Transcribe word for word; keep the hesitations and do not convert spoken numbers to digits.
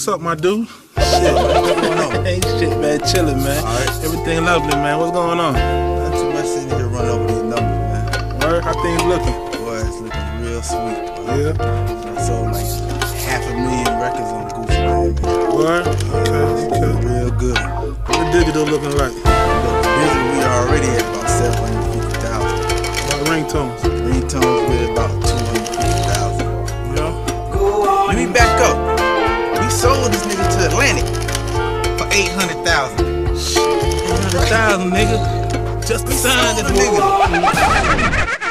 What's up, my dude? Shit, man. What's going on? Ain't shit, man. Chilling, man. All right. Everything lovely, man. What's going on? Not too much sitting here running over these numbers, man. Word? How things looking? Boy, it's looking real sweet. Boy. Yeah. I sold like half a million records on Gucci, man. Word? Okay, okay. Real good. What the digital looking like? But digital, we already at about seven hundred fifty thousand. About ringtones? Ringtones, we're about two hundred fifty thousand. Yeah. Let me back up. We sold this nigga to Atlantic for eight hundred thousand. eight hundred thousand, nigga. Just the sign this nigga.